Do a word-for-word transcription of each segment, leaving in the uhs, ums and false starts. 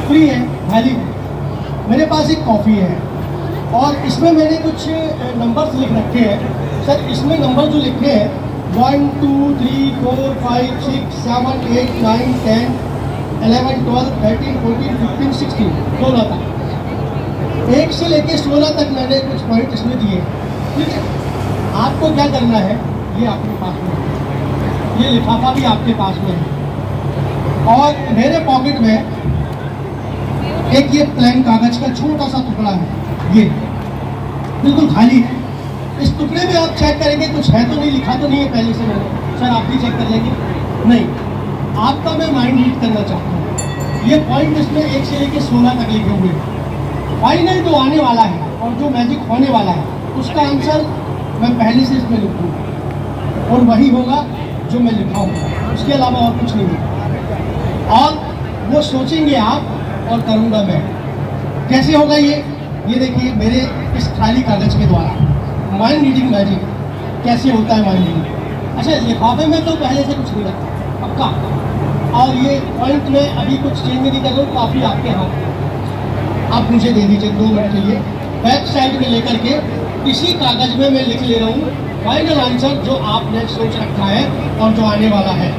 Free है, खाली है। मेरे पास एक कॉफ़ी है और इसमें मैंने कुछ नंबर्स लिख रखे हैं। सर इसमें नंबर जो लिखे हैं one two three four five six seven eight nine ten eleven twelve thirteen fourteen fifteen sixteen सोलह तक, एक से लेके सोलह तक मैंने कुछ पॉइंट इसमें दिए। ठीक है, आपको क्या करना है, ये आपके पास में है, ये लिफाफा भी आपके पास में है और मेरे पॉकेट में एक ये प्लेन कागज का छोटा सा टुकड़ा है, ये बिल्कुल खाली है। इस टुकड़े में आप चेक करेंगे कुछ है तो नहीं, लिखा तो नहीं है पहले से मैंने। सर आप भी चेक कर लेंगे, नहीं आपका मैं माइंड रीड करना चाहता हूँ। ये पॉइंट इसमें एक से लेके सोलह तक लिखे हुए हैं। फाइनल जो आने वाला है और जो मैजिक होने वाला है उसका आंसर मैं पहले से इसमें लिखूँगा और वही होगा जो मैं लिखा हूँ, उसके अलावा और कुछ नहीं होगा। और वो सोचेंगे आप और करूँगा मैं। कैसे होगा ये ये देखिए मेरे इस खाली कागज के द्वारा माइंड रीडिंग मैजिक कैसे होता है। माइंड रीडिंग अच्छा, लिफाफे में तो पहले से कुछ नहीं रखा पक्का, और ये पॉइंट में अभी कुछ चेंज नहीं कर रहा हूँ, काफ़ी आपके हाथ। आप मुझे दे दीजिए दो मिनट के लिए, बैक साइड में लेकर के इसी कागज में मैं लिख ले रहा हूँ फाइनल आंसर जो आपने सोच रखा है और जो आने वाला है।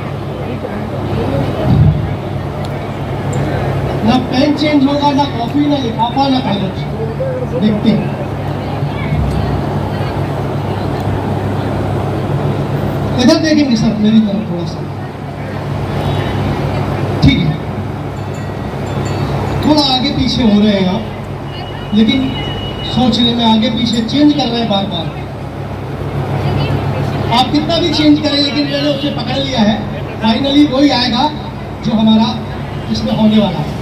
ना पेन चेंज होगा, ना कॉफी, ना लिफाफा, ना कागज। देखते हैं इधर देखेंगे सर मेरी तरफ थोड़ा सा, ठीक है। थोड़ा आगे पीछे हो रहे हैं आप, लेकिन सोचने में आगे पीछे चेंज कर रहे हैं बार बार। आप कितना भी चेंज करें लेकिन मैंने उसे पकड़ लिया है। फाइनली वही आएगा जो हमारा इसमें होने वाला है।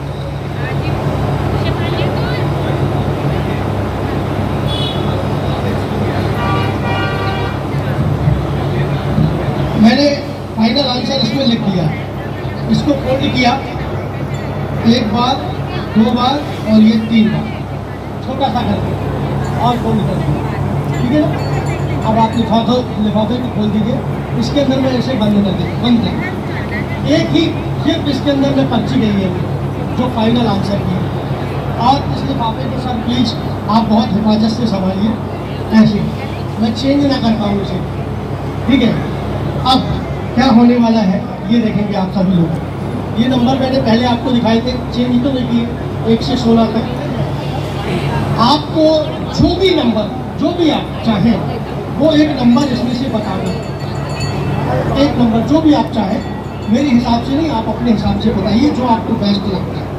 मैंने फाइनल आंसर इसमें लिख दिया, इसको फोल्ड किया एक बार, दो बार और ये तीन बार, छोटा सा कर दिया और फोल्ड कर दिया। ठीक है ना, अब आप लिफाफे लिफाफे को खोल दीजिए, इसके अंदर मैं इसे बंद कर दें बंद कर एक ही सिर्फ इसके अंदर में पर्ची गई है जो फाइनल आंसर की है। और इस लिफाफे को सर प्लीज़ आप बहुत हिफाजत से संभालिए, ऐसे मैं चेंज ना कर पाऊँ उसे। ठीक है, अब क्या होने वाला है ये देखेंगे आप सभी लोग। ये नंबर मैंने पहले आपको दिखाए थे, चेंज तो नहीं किए, एक से सोलह तक। आपको जो भी नंबर जो भी आप चाहें वो एक नंबर इसमें से बताना, एक नंबर जो भी आप चाहें, मेरे हिसाब से नहीं, आप अपने हिसाब से बताइए जो आपको बेस्ट लगता है।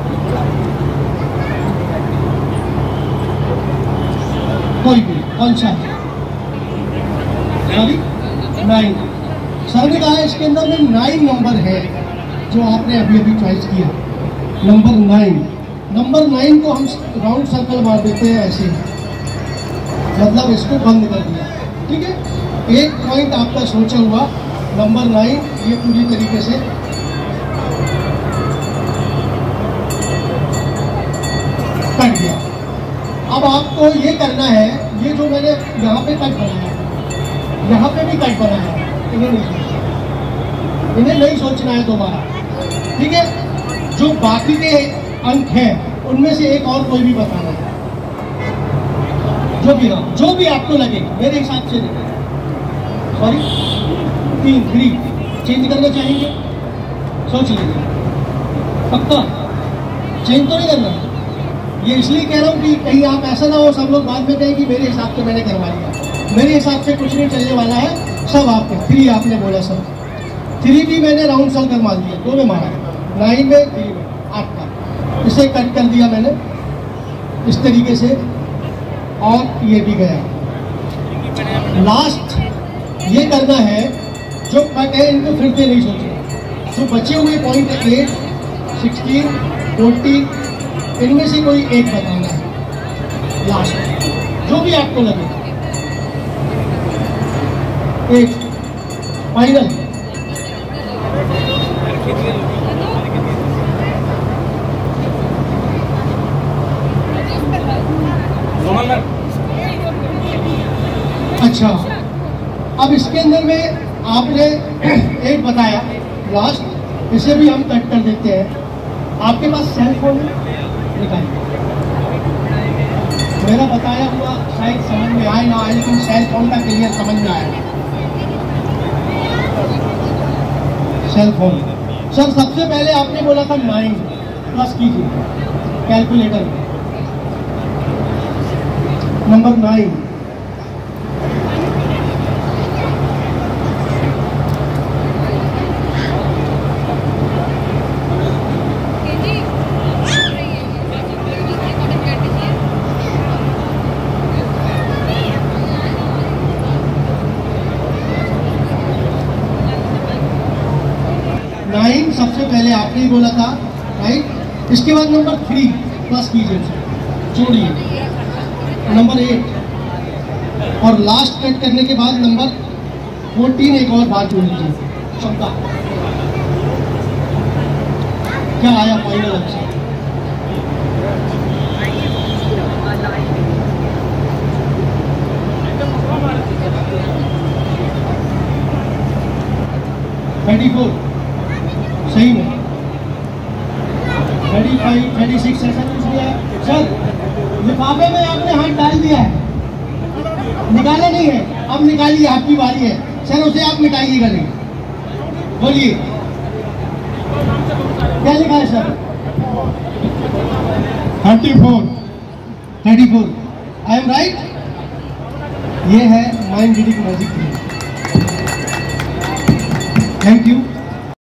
कोई भी, कौन सा है? नाइन। सर ने कहा इसके अंदर में नाइन नंबर है जो आपने अभी अभी चॉइस किया, नंबर नाइन। नंबर नाइन को हम राउंड सर्कल मार देते हैं ऐसे, मतलब इसको बंद कर दिया। ठीक है, एक पॉइंट आपका सोचा हुआ नंबर नाइन, ये पूरी तरीके से कट गया। अब आपको ये करना है, ये जो मैंने यहाँ पे कट बनाया, यहाँ पे भी कट बनाया, इन्हें नहीं सोचना, इन्हें नहीं सोचना है दोबारा। ठीक है, जो बाकी के अंक हैं उनमें से एक और कोई भी बताना है, जो भी ना जो भी आपको लगे, मेरे हिसाब से नहीं, सॉरी तीन थ्री चेंज करना चाहेंगे, सोच लीजिए। पक्का चेंज तो नहीं करना, ये इसलिए कह रहा हूँ कि कहीं आप ऐसा ना हो सब लोग बाद में कहें कि मेरे हिसाब से मैंने करवा लिया। मेरे हिसाब से कुछ नहीं चलने वाला है, सब आपके थ्री आपने बोला सर, थ्री भी मैंने राउंड सर्कल मार दिया, दो में मारा, नाइन में थ्री में आपका, इसे कट कर दिया मैंने इस तरीके से, और ये भी गया। लास्ट ये करना है, जो कट है इनको फिर से नहीं सोचना, जो बचे हुए पॉइंट एट सिक्सटीन फोर्टीन इनमें से कोई एक बताना है लास्ट, जो भी आपको लगे। एक फाइनल, अच्छा अब इसके अंदर में आपने एक बताया लास्ट, इसे भी हम कट कर देते हैं। आपके पास सेल फोन है, निकालिए। मेरा बताया हुआ शायद समझ में आए ना आए, लेकिन सेल फोन का क्लियर समझ में आया। सेल फोन सर, सबसे पहले आपने बोला था नाइन, प्लस कीजिए कैलकुलेटर में, नंबर नाइन। नाइन सबसे पहले आपने ही बोला था, राइट। इसके बाद नंबर थ्री प्लस कीजिए, जोड़िए नंबर एट, और लास्ट कट करने के बाद नंबर फोर्टीन एक और बार जोड़ लीजिए, चौदह। क्या आया फाइनल आंसर? थर्टी फोर सही में, थर्टी फाइव थर्टी सिक्स ऐसा कुछ दिया है सर। लिफाफे में आपने हाथ डाल दिया है, निकाला नहीं है, अब निकालिए, आपकी बारी है सर, उसे आप मिटाइएगा नहीं। बोलिए क्या लिखा है sir? Thirty four thirty four I am right. ये है mind reading magic. Thank you.